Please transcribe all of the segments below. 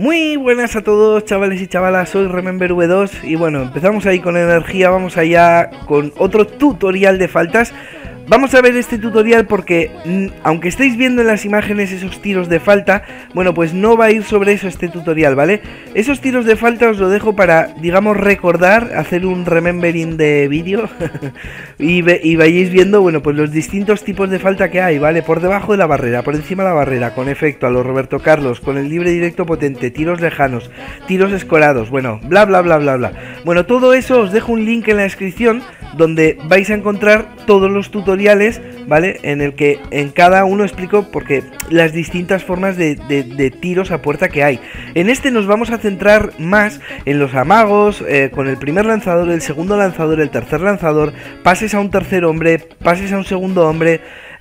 Muy buenas a todos, chavales y chavalas, soy Remember V2 y bueno, empezamos ahí con energía, vamos allá con otro tutorial de faltas. Vamos a ver este tutorial porque, aunque estéis viendo en las imágenes esos tiros de falta, bueno, pues no va a ir sobre eso este tutorial, ¿vale? Esos tiros de falta os lo dejo para, digamos, recordar, hacer un remembering de vídeo y vayáis viendo, bueno, pues los distintos tipos de falta que hay, ¿vale? Por debajo de la barrera, por encima de la barrera, con efecto, a los Roberto Carlos, con el libre directo potente, tiros lejanos, tiros escorados, bueno, bla, bla, bla, bla, bla. Bueno, todo eso os dejo un link en la descripción donde vais a encontrar todos los tutoriales, ¿vale? En el que en cada uno explico porque las distintas formas de tiros a puerta que hay. En este nos vamos a centrar más en los amagos, con el primer lanzador, el segundo lanzador, el tercer lanzador, pases a un tercer hombre, pases a un segundo hombre,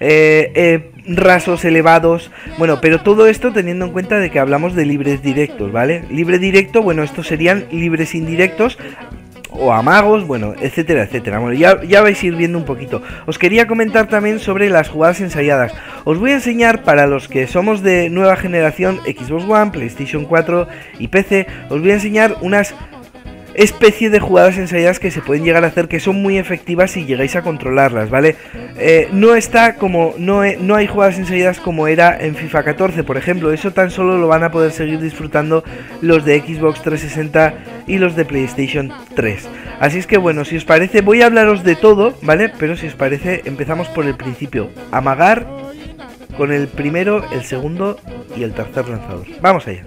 rasos elevados, bueno, pero todo esto teniendo en cuenta de que hablamos de libres directos, ¿vale? Libre directo, bueno, estos serían libres indirectos o amagos, bueno, etcétera, etcétera. Bueno, ya vais a ir viendo un poquito. Os quería comentar también sobre las jugadas ensayadas. Os voy a enseñar, para los que somos de nueva generación, Xbox One, PlayStation 4 y PC, os voy a enseñar unas especie de jugadas ensayadas que se pueden llegar a hacer, que son muy efectivas si llegáis a controlarlas, ¿vale? No hay jugadas ensayadas como era en FIFA 14, por ejemplo. Eso tan solo lo van a poder seguir disfrutando los de Xbox 360 y los de PlayStation 3. Así es que bueno, si os parece, voy a hablaros de todo, ¿vale? Pero si os parece, empezamos por el principio. Amagar con el primero, el segundo y el tercer lanzador. Vamos allá.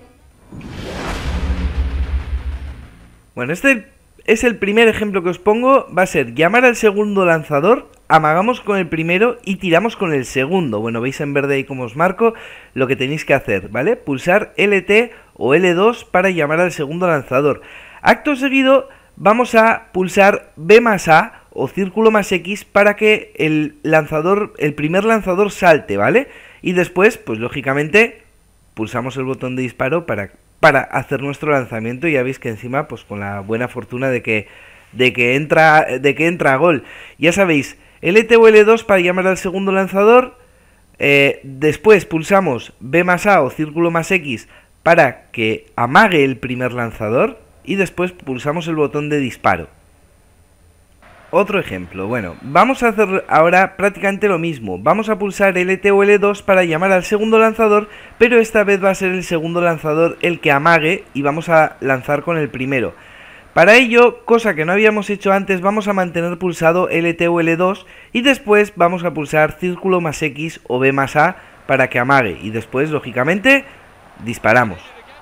Bueno, este es el primer ejemplo que os pongo. Va a ser llamar al segundo lanzador, amagamos con el primero y tiramos con el segundo. Bueno, veis en verde ahí como os marco lo que tenéis que hacer, ¿vale? Pulsar LT o L2 para llamar al segundo lanzador. Acto seguido vamos a pulsar B más A o círculo más X para que el primer lanzador salte, ¿vale? Y después, pues lógicamente, pulsamos el botón de disparo para hacer nuestro lanzamiento. Y ya veis que encima, pues con la buena fortuna de que entra a gol. Ya sabéis, LT o L2 para llamar al segundo lanzador. Después pulsamos B más A o círculo más X para que amague el primer lanzador. Y después pulsamos el botón de disparo. Otro ejemplo, bueno, vamos a hacer ahora prácticamente lo mismo. Vamos a pulsar LT o L2 para llamar al segundo lanzador, pero esta vez va a ser el segundo lanzador el que amague y vamos a lanzar con el primero. Para ello, cosa que no habíamos hecho antes, vamos a mantener pulsado LT o L2 y después vamos a pulsar círculo más X o B más A para que amague y después, lógicamente, disparamos.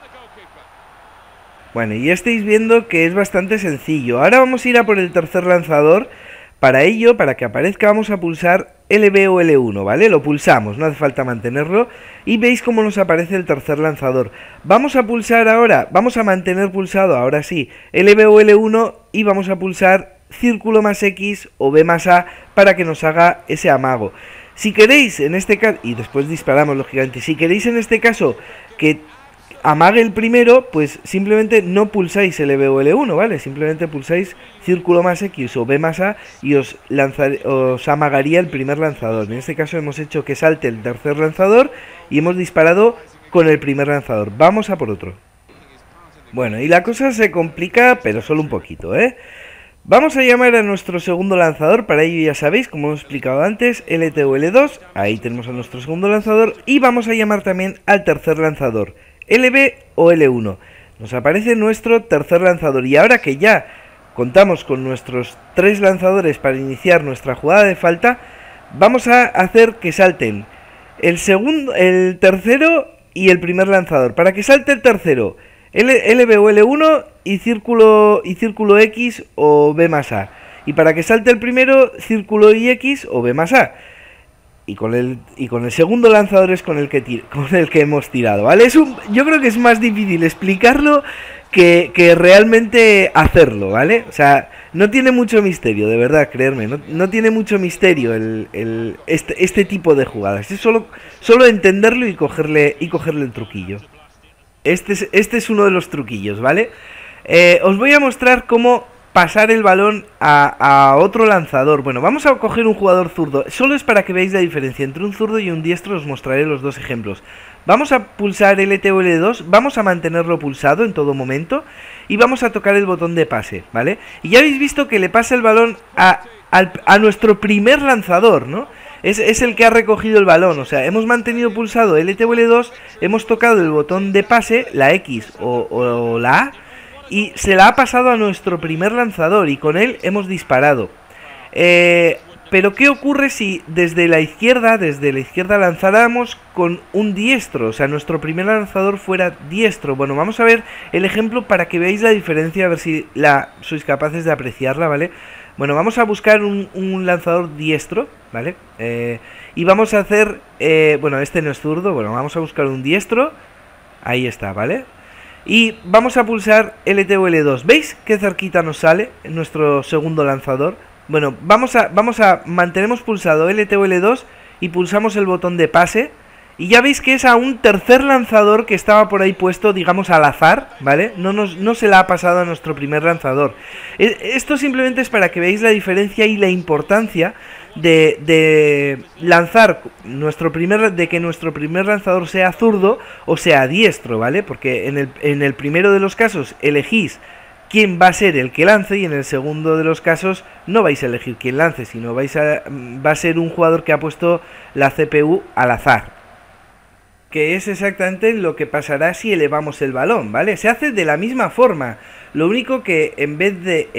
Bueno, y ya estáis viendo que es bastante sencillo. Ahora vamos a ir a por el tercer lanzador. Para ello, para que aparezca, vamos a pulsar LB o L1, ¿vale? Lo pulsamos, no hace falta mantenerlo. Y veis cómo nos aparece el tercer lanzador. Vamos a pulsar ahora, vamos a mantener pulsado, ahora sí, LB o L1 y vamos a pulsar círculo más X o B más A para que nos haga ese amago. Si queréis, en este caso, y después disparamos, lógicamente, si queréis en este caso que amague el primero, pues simplemente no pulsáis LB o L1, ¿vale? Simplemente pulsáis círculo más X o B más A y os amagaría el primer lanzador. En este caso hemos hecho que salte el tercer lanzador y hemos disparado con el primer lanzador. Vamos a por otro. Bueno, y la cosa se complica, pero solo un poquito, ¿eh? Vamos a llamar a nuestro segundo lanzador. Para ello ya sabéis, como hemos explicado antes, LT o L2. Ahí tenemos a nuestro segundo lanzador. Y vamos a llamar también al tercer lanzador, LB o L1. Nos aparece nuestro tercer lanzador. Y ahora que ya contamos con nuestros tres lanzadores para iniciar nuestra jugada de falta, vamos a hacer que salten el tercero y el primer lanzador. Para que salte el tercero, LB o L1 y círculo X o B más A. Y para que salte el primero, círculo y X o B más A. Y con el segundo lanzador es con el que hemos tirado, ¿vale? Yo creo que es más difícil explicarlo que realmente hacerlo, ¿vale? O sea, no tiene mucho misterio, de verdad, creerme. No tiene mucho misterio este tipo de jugadas. Es solo entenderlo y cogerle el truquillo. Este es uno de los truquillos, ¿vale? Os voy a mostrar cómo pasar el balón a otro lanzador. Bueno, vamos a coger un jugador zurdo. Solo es para que veáis la diferencia entre un zurdo y un diestro. Os mostraré los dos ejemplos. Vamos a pulsar LT o L2, vamos a mantenerlo pulsado en todo momento y vamos a tocar el botón de pase, ¿vale? Y ya habéis visto que le pasa el balón a nuestro primer lanzador, ¿no? Es el que ha recogido el balón, o sea, hemos mantenido pulsado LT o L2, hemos tocado el botón de pase, la X o la A, y se la ha pasado a nuestro primer lanzador y con él hemos disparado. Pero ¿qué ocurre si desde la izquierda lanzáramos con un diestro? O sea, nuestro primer lanzador fuera diestro. Bueno, vamos a ver el ejemplo para que veáis la diferencia, a ver si sois capaces de apreciarla, ¿vale? Bueno, vamos a buscar un lanzador diestro, ¿vale? Y vamos a hacer, bueno, este no es zurdo, bueno, vamos a buscar un diestro. Ahí está, ¿vale? Y vamos a pulsar LT o L2. ¿Veis qué cerquita nos sale nuestro segundo lanzador? Bueno, mantenemos pulsado LT o L2 y pulsamos el botón de pase. Y ya veis que es a un tercer lanzador que estaba por ahí puesto, digamos, al azar, ¿vale? No se la ha pasado a nuestro primer lanzador. Esto simplemente es para que veáis la diferencia y la importancia de lanzar de que nuestro primer lanzador sea zurdo o sea diestro, ¿vale? Porque en el primero de los casos elegís quién va a ser el que lance y en el segundo de los casos no vais a elegir quién lance, sino va a ser un jugador que ha puesto la CPU al azar. Que es exactamente lo que pasará si elevamos el balón, ¿vale? Se hace de la misma forma. Lo único que en vez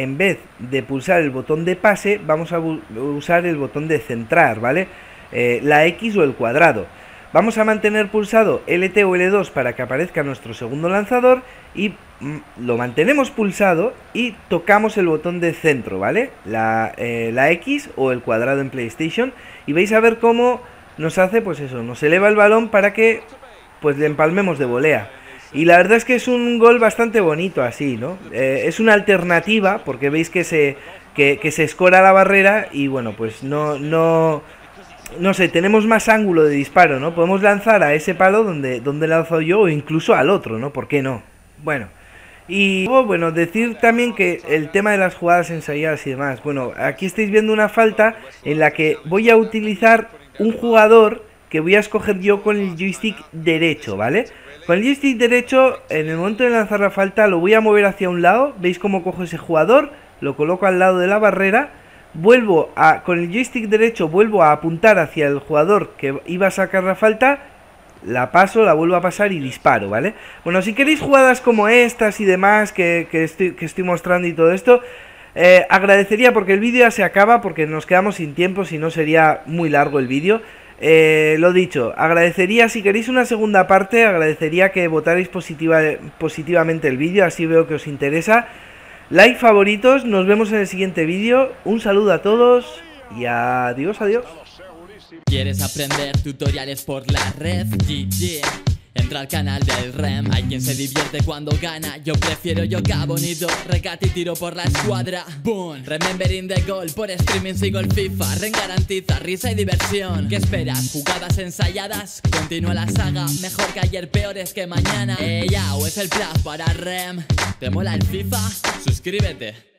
de pulsar el botón de pase, vamos a usar el botón de centrar, ¿vale? La X o el cuadrado. Vamos a mantener pulsado LT o L2 para que aparezca nuestro segundo lanzador y lo mantenemos pulsado y tocamos el botón de centro, ¿vale? La X o el cuadrado en PlayStation y vais a ver cómo nos hace, pues eso, nos eleva el balón para que pues le empalmemos de volea. Y la verdad es que es un gol bastante bonito así, ¿no? Es una alternativa porque veis que se escora la barrera y bueno, pues no sé, tenemos más ángulo de disparo, ¿no? Podemos lanzar a ese palo donde lanzo yo o incluso al otro, ¿no? ¿Por qué no? Bueno, y luego, bueno, decir también que el tema de las jugadas ensayadas y demás. Bueno, aquí estáis viendo una falta en la que voy a utilizar un jugador que voy a escoger yo con el joystick derecho, ¿vale? Con el joystick derecho, en el momento de lanzar la falta, lo voy a mover hacia un lado. ¿Veis cómo cojo ese jugador? Lo coloco al lado de la barrera. Con el joystick derecho vuelvo a apuntar hacia el jugador que iba a sacar la falta, la paso, la vuelvo a pasar y disparo, ¿vale? Bueno, si queréis jugadas como estas y demás que estoy mostrando y todo esto, agradecería, porque el vídeo ya se acaba, porque nos quedamos sin tiempo, si no sería muy largo el vídeo. Lo dicho, agradecería, si queréis una segunda parte, agradecería que votarais positivamente el vídeo, así veo que os interesa. Like, favoritos, nos vemos en el siguiente vídeo. Un saludo a todos y adiós, adiós. ¿Quieres aprender tutoriales por la red? GG. Entra al canal del REM. Hay quien se divierte cuando gana. Yo prefiero yoga bonito, recate y tiro por la escuadra. Boom, remembering the goal. Por streaming sigo el FIFA. Ren garantiza risa y diversión. ¿Qué esperas? ¿Jugadas ensayadas? Continúa la saga. Mejor que ayer, peores que mañana. Ya, o es el plan para REM. ¿Te mola el FIFA? Suscríbete.